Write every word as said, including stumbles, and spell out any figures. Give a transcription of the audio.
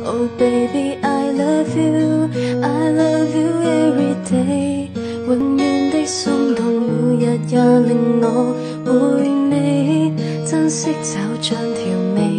Oh baby I love you I love you every day 永遠的鬆動每日也令我回味珍惜找像調味